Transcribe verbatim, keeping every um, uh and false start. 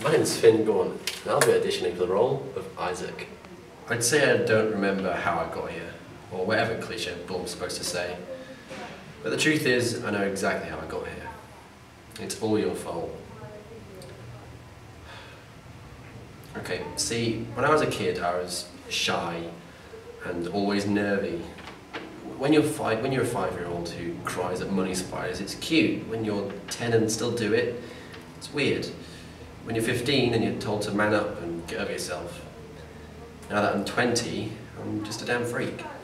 My name's Finn Gorn, and I'll be auditioning for the role of Isaac. I'd say I don't remember how I got here, or whatever cliche bull I'm supposed to say. But the truth is, I know exactly how I got here. It's all your fault. Okay, see, when I was a kid, I was shy and always nervy. When you're five, when you're a five-year-old who cries at money suppliers, it's cute. When you're ten and still do it, it's weird. When you're fifteen and you're told to man up and get over yourself. Now that I'm twenty, I'm just a damn freak.